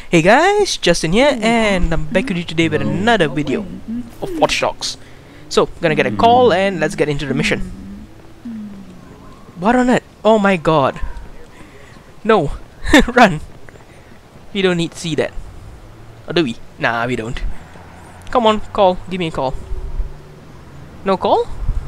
Hey guys, Justin here, and I'm back with you today with another video of Watch Dogs. So, gonna get a call and let's get into the mission. What on it? Oh my god. No. Run. We don't need to see that. Or do we? Nah, we don't. Come on, call. Give me a call. No call?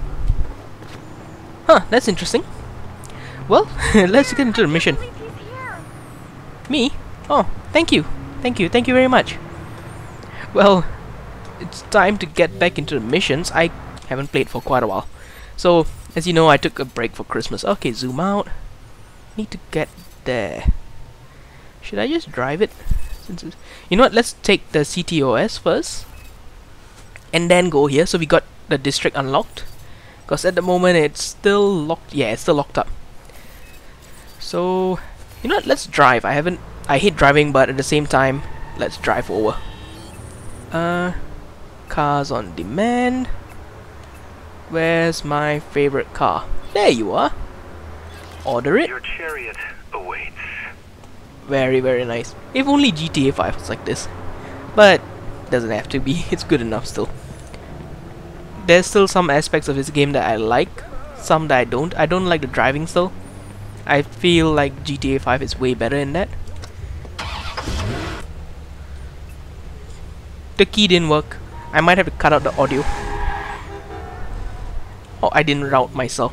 Huh, that's interesting. Well, let's get into the mission. Me? Oh, thank you. Thank you very much. Well, it's time to get back into the missions. I haven't played for quite a while. So, as you know, I took a break for Christmas. Okay, zoom out. Need to get there. Should I just drive it? You know what, let's take the CTOS first. And then go here. So we got the district unlocked. Because at the moment it's still locked. Yeah, it's still locked up. So, you know what, let's drive. I hate driving, but at the same time, let's drive over. Cars on demand. Where's my favorite car? There you are. Order it. Your chariot awaits. Very nice. If only GTA 5 was like this. But doesn't have to be. It's good enough still. There's still some aspects of this game that I like, some that I don't. I don't like the driving still. I feel like GTA 5 is way better in that. The key didn't work. I might have to cut out the audio. Oh, I didn't route myself.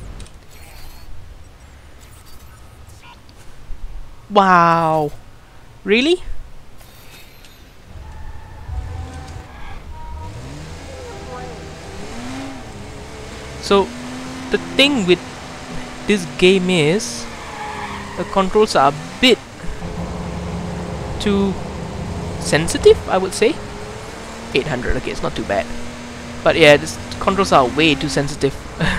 Wow. Really? So, the thing with this game is the controls are a bit too sensitive, I would say. 800, okay, it's not too bad. But yeah, the controls are way too sensitive.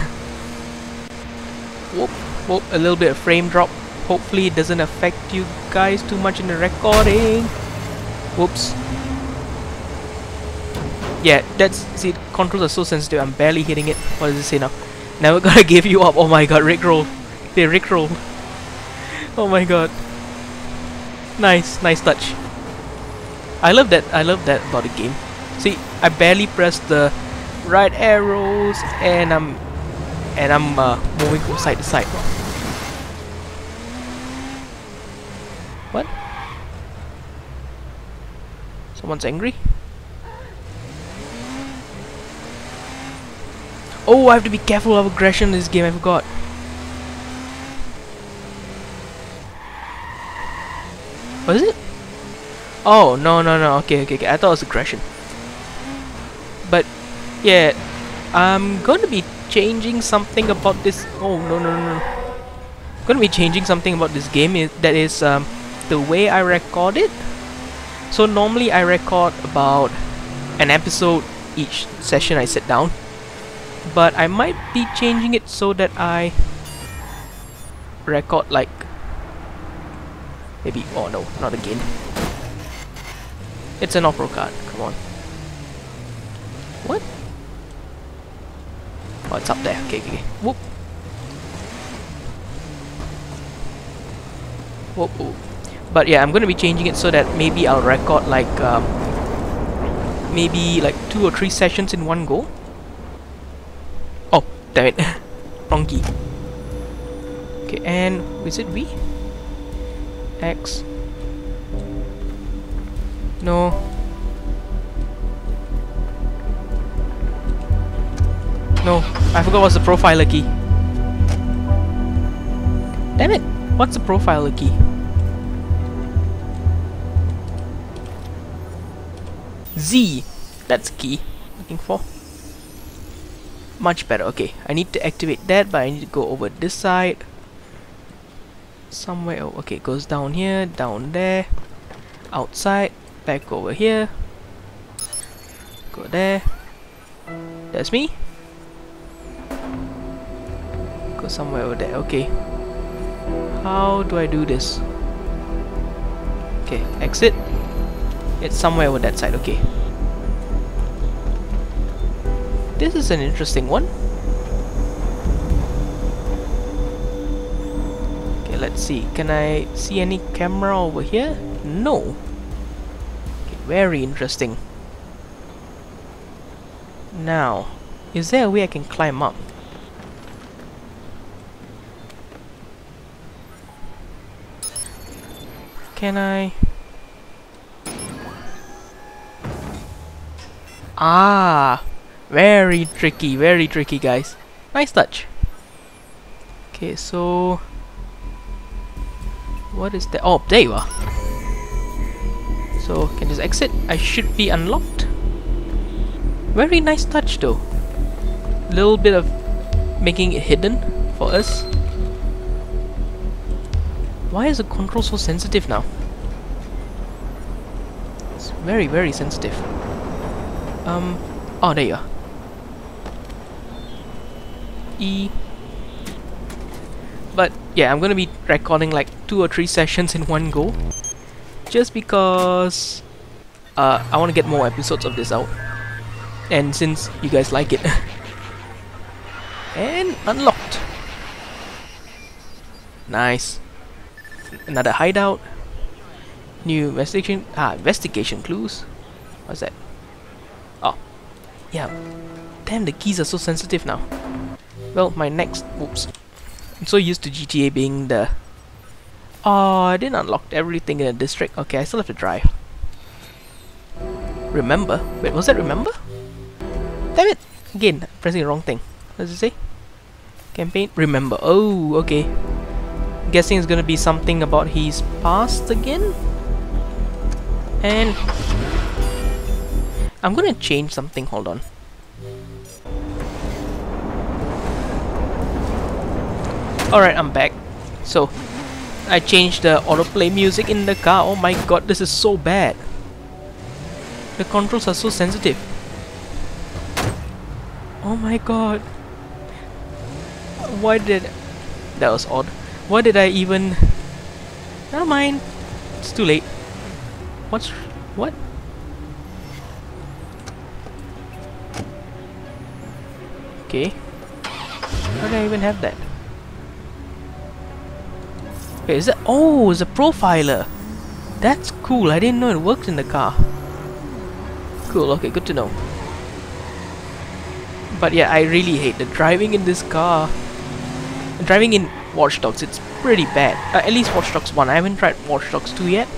Whoop, a little bit of frame drop. Hopefully it doesn't affect you guys too much in the recording. Whoops. Yeah, see, controls are so sensitive, I'm barely hitting it. What does it say now? Never gonna give you up. Oh my god, Rickroll. They Rickroll. Oh my god. Nice touch. I love that about the game. See, I barely press the right arrows and I'm moving from side to side. What? Someone's angry? Oh, I have to be careful of aggression in this game, I forgot. What is it? Oh, no, okay, I thought it was aggression. But, yeah, I'm going to be changing something about this. Oh, no. I'm going to be changing something about this game, that is the way I record it. So, normally I record about an episode each session I sit down. But I might be changing it so that I record like maybe, oh no, not again. It's an off-road card, come on. What? Oh, it's up there, okay. Whoop. Whoop. But yeah, I'm gonna be changing it so that maybe I'll record like maybe like 2 or 3 sessions in one go. Oh, damn it. Wrong key. Okay, and is it V? X. No. I forgot what's the profiler key. Damn it! What's the profiler key? Z! That's the key I'm looking for. Much better, okay. I need to activate that, but I need to go over this side. Somewhere, oh, okay, it goes down here, down there, outside, back over here. Go there. That's me. Go somewhere over there, okay. How do I do this? Okay, exit. It's somewhere over that side, okay. This is an interesting one. Okay, let's see. Can I see any camera over here? No. Very interesting. Now, is there a way I can climb up? Can I? Ah! Very tricky, guys. Nice touch. Okay, so... what is that? Oh, there you are. So, can just exit. I should be unlocked. Very nice touch though. Little bit of making it hidden for us. Why is the control so sensitive now? It's very sensitive. Oh, there you are. E. But yeah, I'm gonna be recording like 2 or 3 sessions in one go, just because I want to get more episodes of this out, and since you guys like it. And unlocked. Nice. Another hideout. New investigation clues. What's that? Oh, yeah. Damn, the keys are so sensitive now. Well, my next... oops. I'm so used to GTA being the... oh, I didn't unlock everything in the district. Okay, I still have to drive. Remember? Wait, was that remember? Damn it! Again, pressing the wrong thing. What does it say? Campaign? Remember. Oh, okay. Guessing it's gonna be something about his past again? And... I'm gonna change something, hold on. Alright, I'm back. So, I changed the autoplay music in the car. Oh my god, this is so bad. The controls are so sensitive. Oh my god. Why did... that was odd. Why did I even... never mind. It's too late. What's... what? Okay. Why did I even have that? Okay, is that... oh, it's a profiler! That's cool, I didn't know it worked in the car. Cool, okay, good to know. But yeah, I really hate the driving in this car. Driving in Watch Dogs, it's pretty bad. At least Watch Dogs 1, I haven't tried Watch Dogs 2 yet.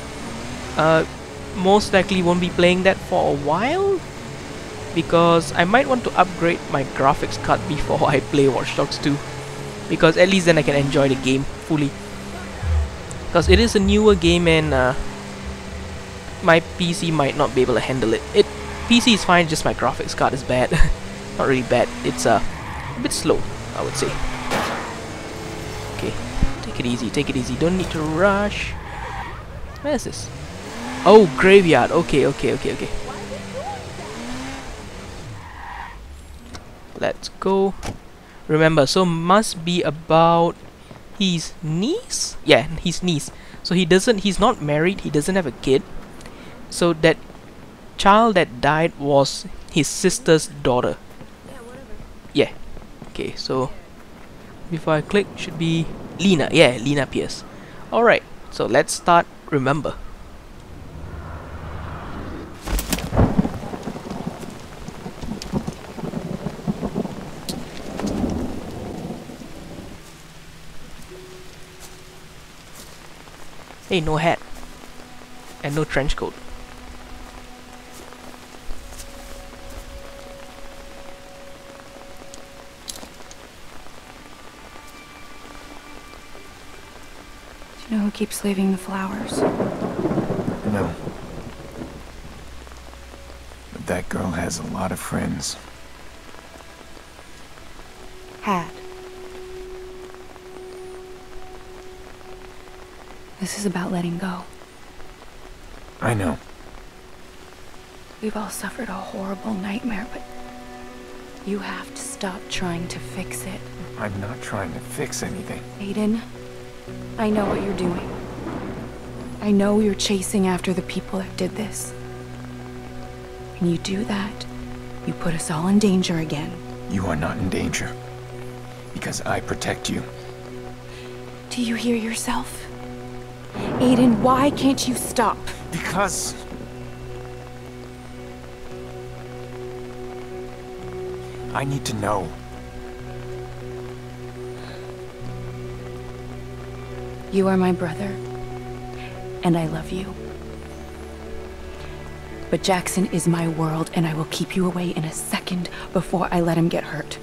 Most likely won't be playing that for a while, because I might want to upgrade my graphics card before I play Watch Dogs 2, because at least then I can enjoy the game fully. Because it is a newer game and my PC might not be able to handle it. PC is fine, just my graphics card is bad. Not really bad, it's a bit slow, I would say. Okay, take it easy, don't need to rush. Where is this? Oh, graveyard, okay. Let's go. Remember, so must be about his niece? Yeah, his niece. So he's not married, he doesn't have a kid. So that child that died was his sister's daughter. Yeah. Okay, so before I click, should be Lena. Yeah, Lena Pierce. Alright, so let's start Remember. Hey, no hat. And no trench coat. Do you know who keeps leaving the flowers? No. But that girl has a lot of friends. Had. This is about letting go. I know. We've all suffered a horrible nightmare, but you have to stop trying to fix it. I'm not trying to fix anything. Aiden, I know what you're doing. I know you're chasing after the people that did this. When you do that, you put us all in danger again. You are not in danger. Because I protect you. Do you hear yourself? Aiden, why can't you stop? Because I need to know. You are my brother, and I love you. But Jackson is my world, and I will keep you away in a second before I let him get hurt.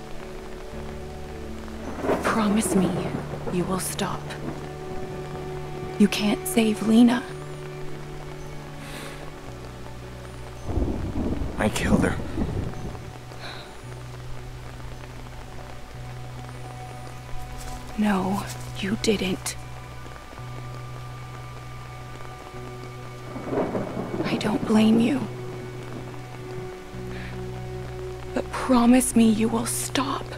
Promise me you will stop. You can't save Lena. I killed her. No, you didn't. I don't blame you. But promise me you will stop.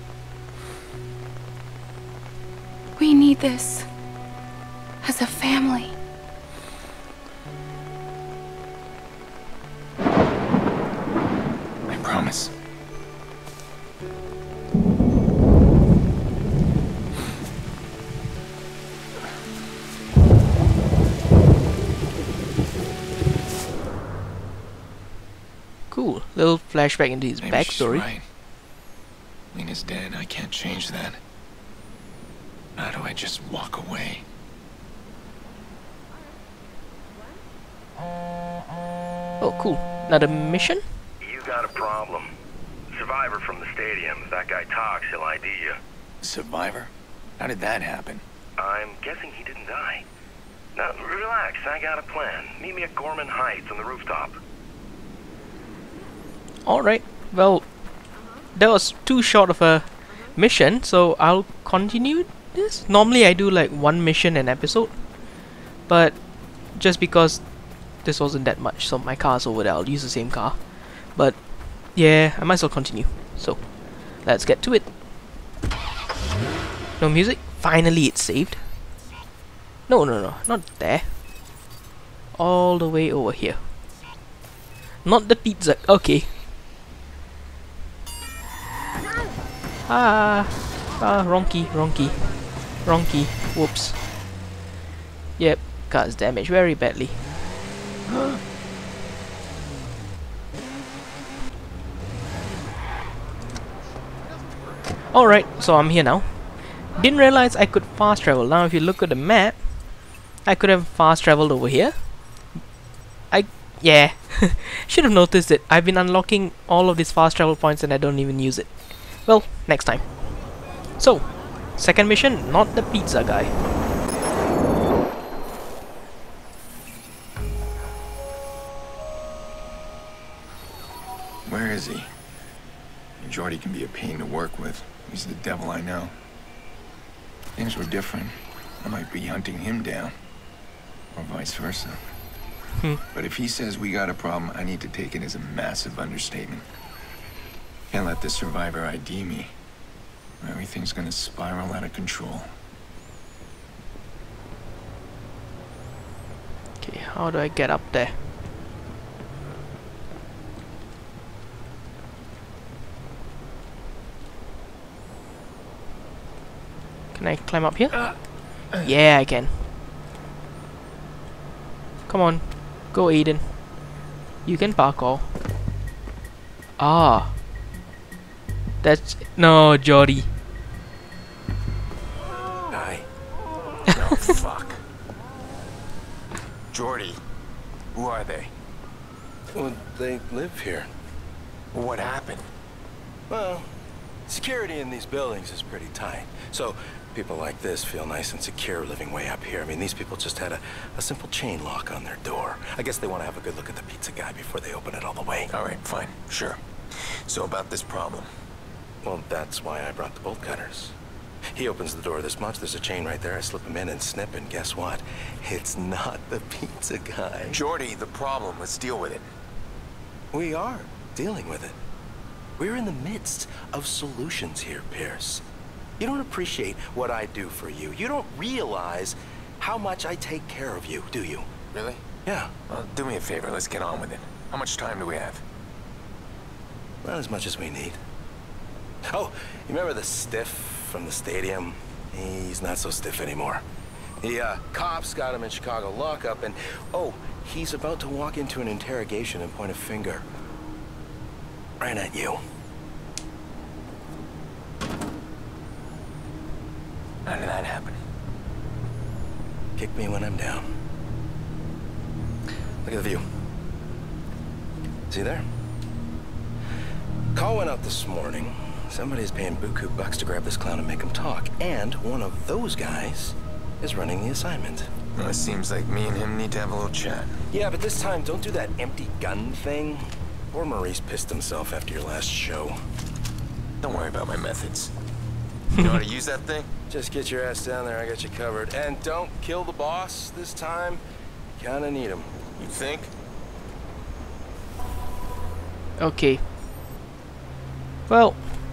We need this as a family. I promise. Cool. Little flashback into his Maybe she's backstory. right. Lena's dead. I can't change that. How do I just walk away? Oh, cool. Another mission? You got a problem. Survivor from the stadium. If that guy talks, he'll ID you. Survivor? How did that happen? I'm guessing he didn't die. Now, relax. I got a plan. Meet me at Gorman Heights on the rooftop. Alright. Well, that was too short of a mission, so I'll continue this. Normally I do like one mission an episode, but just because this wasn't that much, so my car's over there, I'll use the same car. But yeah, I might as well continue. So let's get to it. No music. Finally it's saved. No, not there. All the way over here. Not the pizza. Okay. Wrong key. Whoops. Yep, car's damaged very badly. Alright, so I'm here now. Didn't realize I could fast travel. Now if you look at the map, I could have fast traveled over here. Yeah, should have noticed it. I've been unlocking all of these fast travel points and I don't even use it. Well, next time. So, second mission, not the pizza guy. Where is he? Jordy can be a pain to work with. He's the devil I know. Things were different. I might be hunting him down. Or vice versa. But if he says we got a problem, I need to take it as a massive understatement. Can't let the survivor ID me. Everything's gonna spiral out of control. Okay, how do I get up there? Can I climb up here? Yeah, I can. Come on. Go, Aiden. You can parkour. Ah. That's... No, Jordy. Hi. Oh, fuck. Jordy. Who are they? Well, they live here. What happened? Well, security in these buildings is pretty tight. So people like this feel nice and secure living way up here. I mean, these people just had a simple chain lock on their door. I guess they want to have a good look at the pizza guy before they open it all the way. All right, fine. Sure. So about this problem. Well, that's why I brought the bolt cutters. He opens the door this much, there's a chain right there, I slip him in and snip, and guess what? It's not the pizza guy. Jordy, the problem. Let's deal with it. We are dealing with it. We're in the midst of solutions here, Pierce. You don't appreciate what I do for you. You don't realize how much I take care of you, do you? Really? Yeah. Well, do me a favor. Let's get on with it. How much time do we have? Not as much as we need. Oh, you remember the stiff from the stadium? He's not so stiff anymore. The cops got him in Chicago lockup, and oh, he's about to walk into an interrogation and point a finger right at you. How did that happen? Kick me when I'm down. Look at the view. See there? Call went out this morning. Somebody's paying buku bucks to grab this clown and make him talk. And one of those guys is running the assignment. Well, it seems like me and him need to have a little chat. Yeah, but this time, don't do that empty gun thing. Poor Maurice pissed himself after your last show. Don't worry about my methods. You know how to use that thing? Just get your ass down there, I got you covered. And don't kill the boss this time. Kinda need him. You think? Okay. Well,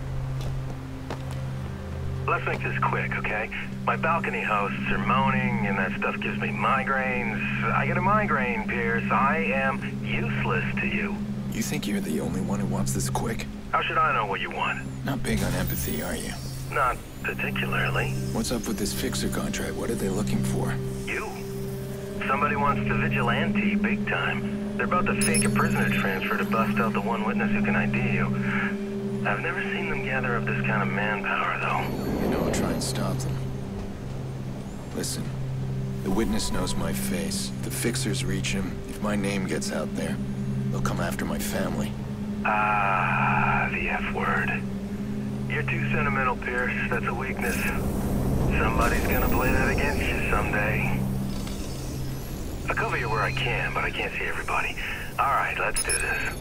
Let's make this quick, okay? My balcony hosts are moaning, and that stuff gives me migraines. I get a migraine, Pierce. I am useless to you. You think you're the only one who wants this quick? How should I know what you want? Not big on empathy, are you? Not particularly. What's up with this fixer contract? What are they looking for? You. Somebody wants to vigilante big time. They're about to fake a prisoner transfer to bust out the one witness who can ID you. I've never seen them gather up this kind of manpower, though. You know, I'll try and stop them. Listen, the witness knows my face. If the fixers reach him, if my name gets out there, they'll come after my family. Ah, the F word. You're too sentimental, Pierce. That's a weakness. Somebody's gonna play that against you someday. I'll cover you where I can, but I can't see everybody. Alright, let's do this.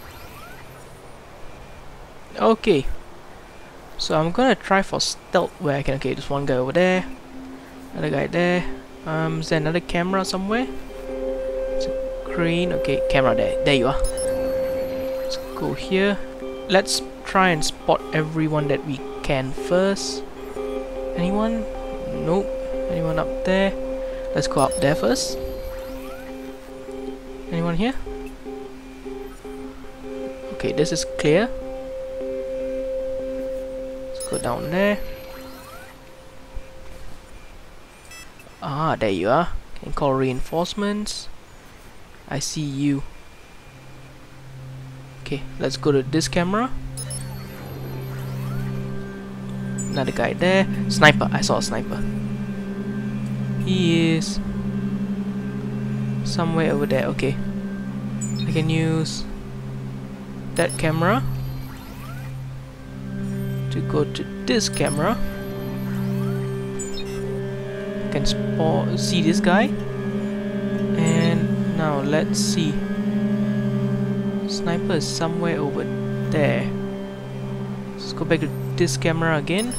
okay. So I'm gonna try for stealth where I can. Okay, there's one guy over there. Another guy there. Is there another camera somewhere? It's a crane. Okay, camera there. There you are. Let's go here. Let's try and spot everyone that we can first. Anyone? Nope. Anyone up there? Let's go up there first. Anyone here? Okay, this is clear. Let's go down there. Ah, there you are. Can call reinforcements. I see you. Okay, let's go to this camera. Another guy there. Sniper. I saw a sniper. He is somewhere over there. Okay, I can use that camera to go to this camera. I can see this guy. And now let's see. Sniper is somewhere over there. Let's go back to this camera again.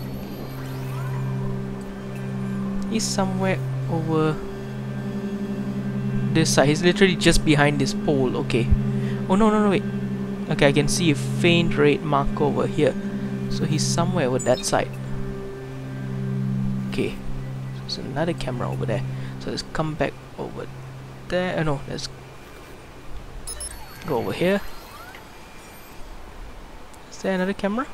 He's somewhere over this side. He's literally just behind this pole. Okay. Oh no, wait. Okay, I can see a faint red mark over here. So he's somewhere over that side. Okay. There's another camera over there. So let's come back over there. No, let's go over here. Is there another camera?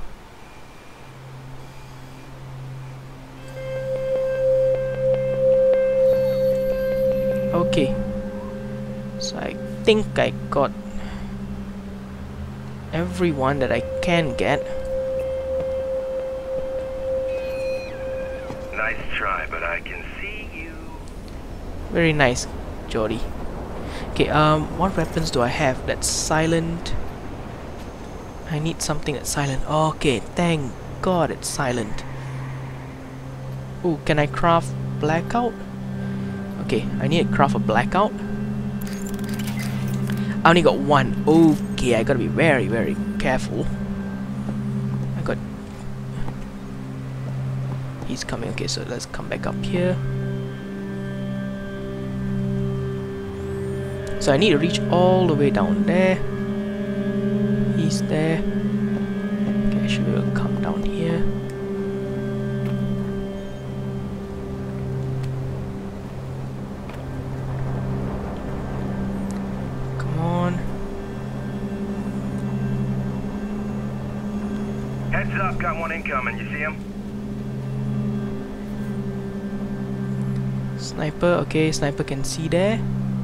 Okay. So I think I got everyone that I can get. Nice try, but I can see you. Very nice, Jody. Okay, what weapons do I have that's silent? I need something that's silent. Okay, thank God it's silent. Oh, can I craft blackout? Okay, I need to craft a blackout. I only got one. Okay, I gotta be very, very careful. I got... He's coming. Okay, so let's come back up here. So I need to reach all the way down there. He's there. Okay, I should be able to come down here. Come on. Heads up, got one incoming. You see him? Sniper. Okay, sniper can see there.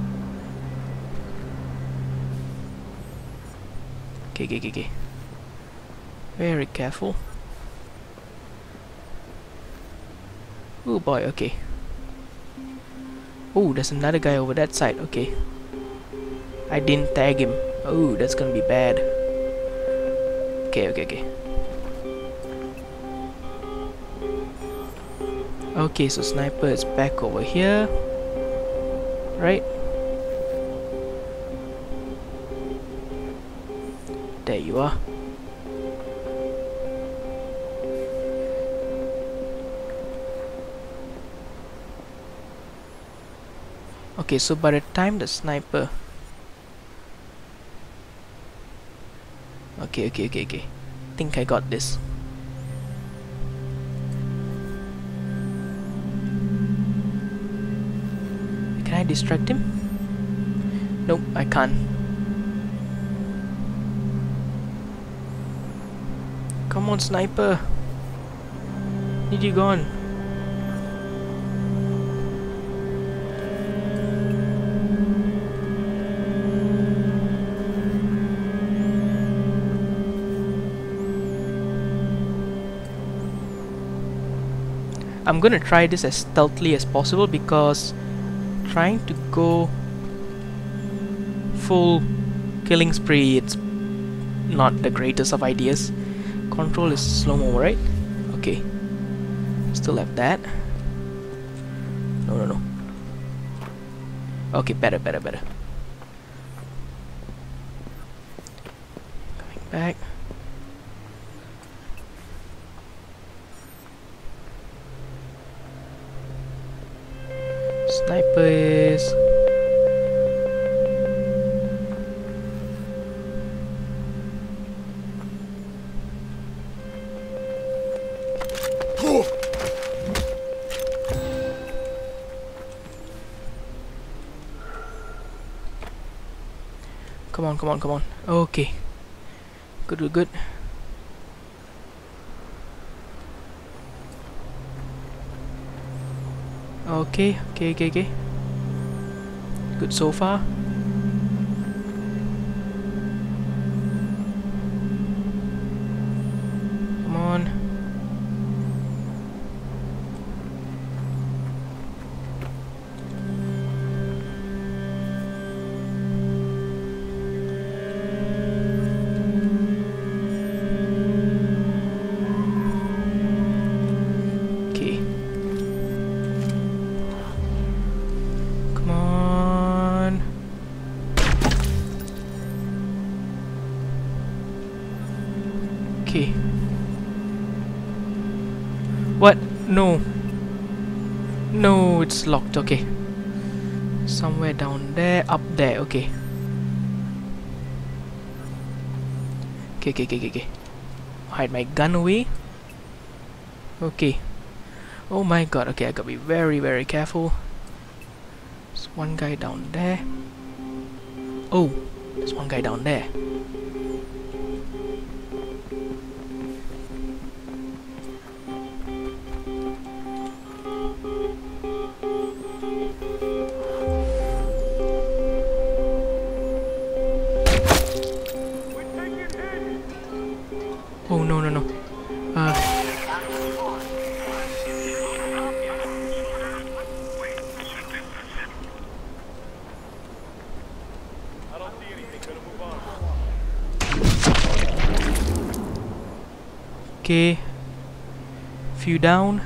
Okay. Very careful. Oh boy, okay. Oh, there's another guy over that side, okay. I didn't tag him. Oh, that's gonna be bad. Okay, okay, okay. Okay, so sniper is back over here. Right? There you are. Okay, so by the time the sniper... Okay. Think I got this. Can I distract him? Nope, I can't. Come on, sniper. Need you gone. I'm gonna try this as stealthily as possible because trying to go full killing spree, it's not the greatest of ideas. Control is slow-mo, right? Okay. Still have that. No. Okay, better. Coming back. Sniper is... Come on. Okay. Good. Okay. Good so far. Come on. Okay. What? No, it's locked. Okay. Somewhere down there, up there. Okay. Okay. Hide my gun away. Okay. Oh my god. Okay, I gotta be very careful. There's one guy down there. Oh, there's one guy down there. Oh no. Okay. Few down.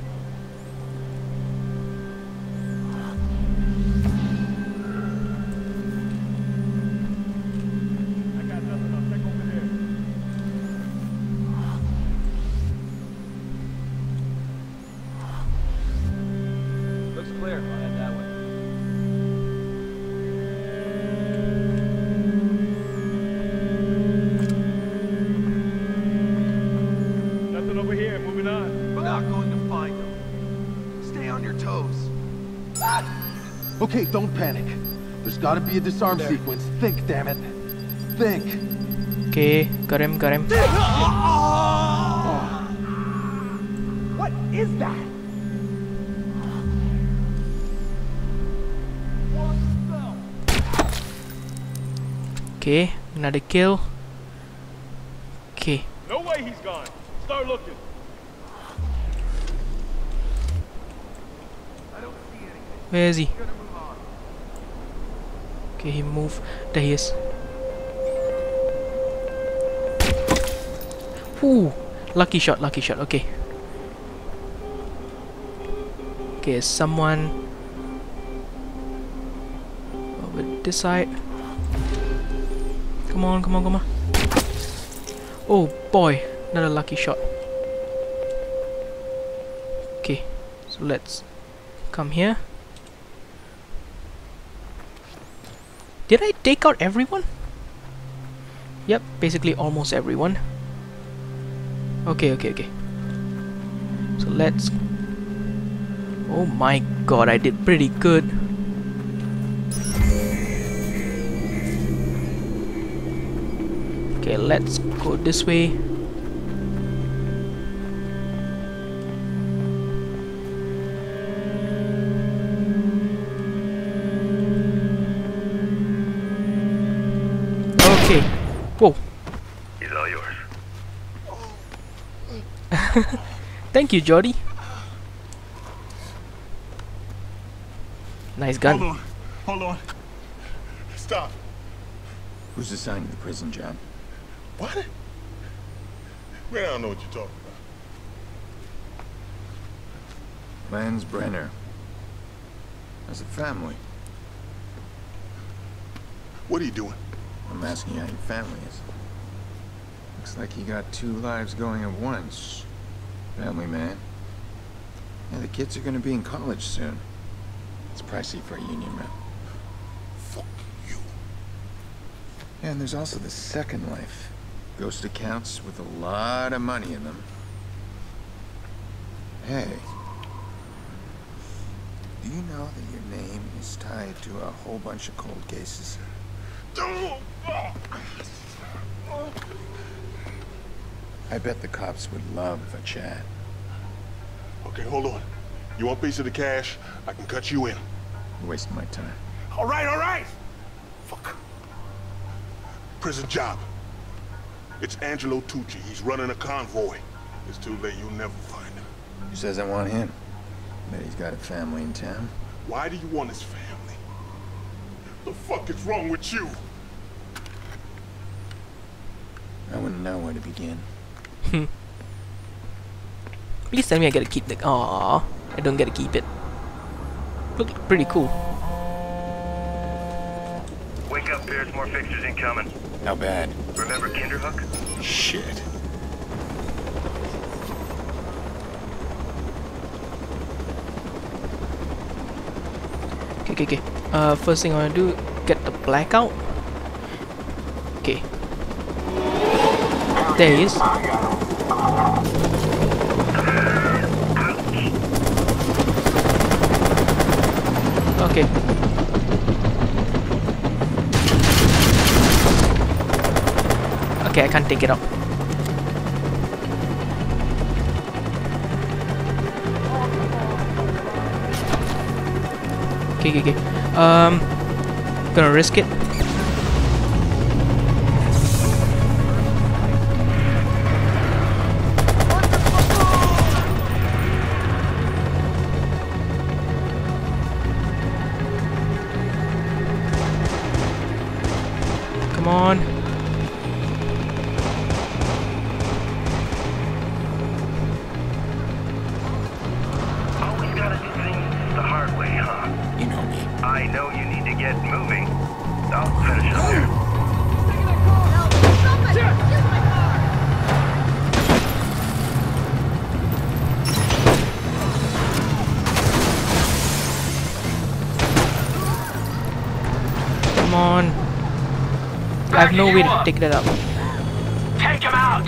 Okay, don't panic. There's gotta be a disarm sequence. Think, damn it. Think. Okay, got him. What is that? Okay, another kill. Okay. No way he's gone. Start looking. Where is he? Okay, he moved. There he is. Ooh, lucky shot, lucky shot. Okay. Okay, someone over this side. Come on, come on, come on. Oh boy, another lucky shot. Okay, so let's come here. Did I take out everyone? Yep, basically almost everyone. Okay, okay, okay. So let's... Oh my god, I did pretty good. Okay, let's go this way. Okay. Whoa. He's all yours. Thank you, Jordy. Nice gun. Hold on. Hold on. Stop. Who's assigned to the prison job? What? Man, I don't know what you're talking about. Lance Brenner. As a family. What are you doing? I'm asking you how your family is. Looks like you got 2 lives going at once. Family man. Yeah, the kids are gonna be in college soon. It's pricey for a union man. Fuck you. Yeah, and there's also the second life. Ghost accounts with a lot of money in them. Hey. Do you know that your name is tied to a whole bunch of cold cases? I bet the cops would love a chat. Okay, hold on. You want a piece of the cash? I can cut you in. You're wasting my time. All right. Fuck. Prison job. It's Angelo Tucci. He's running a convoy. It's too late. You'll never find him. Who says I want him? Bet he's got a family in town. Why do you want his family? The fuck is wrong with you? I wouldn't know where to begin. Please tell me I get to keep the... Aww, I don't get to keep it. Look pretty cool. Wake up, Pierce. More fixtures incoming. How bad? Remember Kinderhook? Shit. Okay. First thing I wanna do, get the blackout. Okay. There he is. Okay. Okay, I can't take it out. Okay. Gonna risk it. Come on. Always gotta do things the hard way, huh? You know me. I know you need to get moving. I'll finish up there. Come on. I have no way to take that out. Take him out!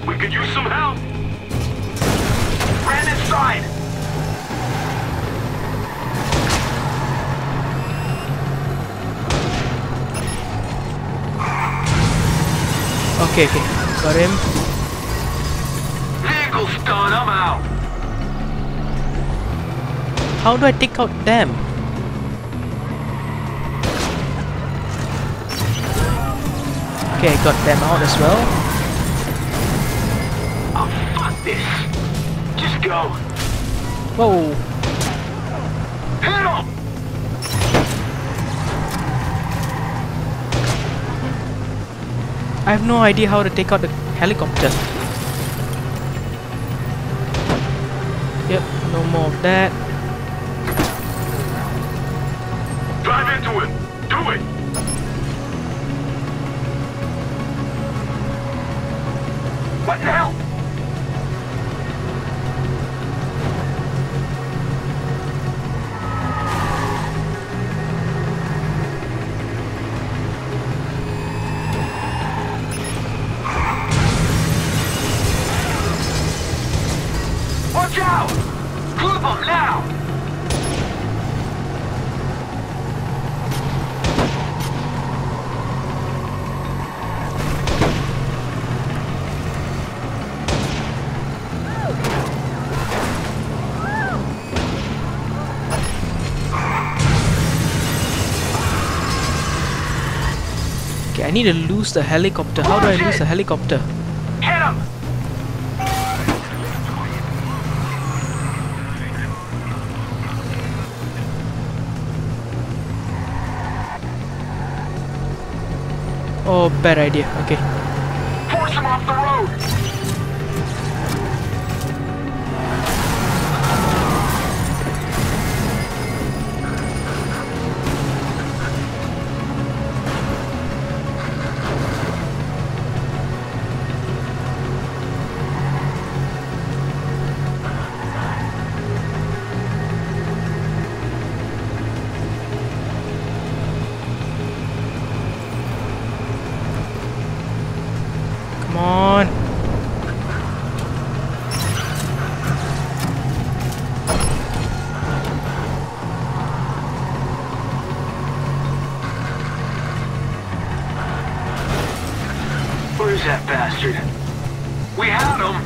We could use some help. Ran inside. Okay, okay. Got him. Vehicle's done. I'm out. How do I take out them? Okay, got them out as well. Oh, fuck this. Just go. Whoa. Hit him. I have no idea how to take out the helicopter. Yep, no more of that. Drive into it. Do it. What the hell? Watch out! Group them now! Okay, I need to lose the helicopter. How do I lose the helicopter? Hit him! Oh, bad idea. Okay. Force him off the road! Come on. Where's that bastard? We had him!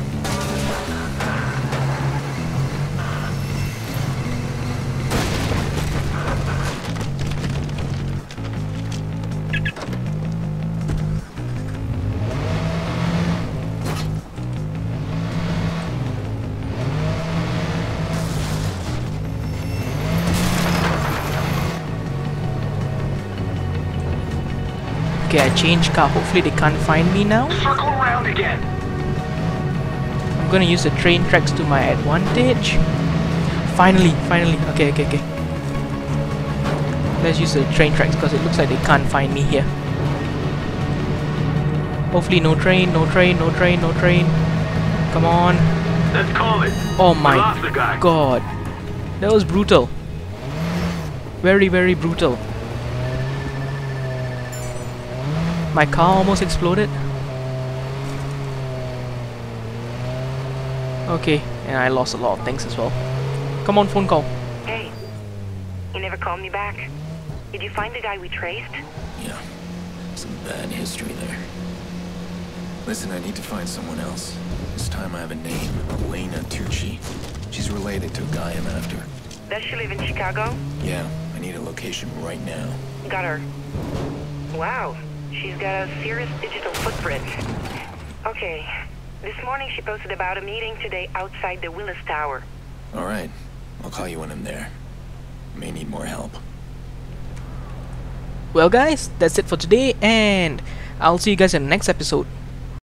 Okay, I changed car. Hopefully they can't find me now. Circle around again! I'm gonna use the train tracks to my advantage. Finally. Okay. Let's use the train tracks because it looks like they can't find me here. Hopefully no train. Come on. Let's call it. Oh We my lost the guy. god. That was brutal. Very, very brutal. My car almost exploded. Okay, and I lost a lot of things as well. Come on, phone call. Hey, you never called me back. Did you find the guy we traced? Yeah, some bad history there. Listen, I need to find someone else. This time I have a name, Elena Tucci. She's related to a guy I'm after. Does she live in Chicago? Yeah, I need a location right now. Got her. Wow, she's got a serious digital footprint. Okay, this morning she posted about a meeting today outside the Willis Tower. Alright, I'll call you when I'm there. May need more help. Well guys, that's it for today and I'll see you guys in the next episode.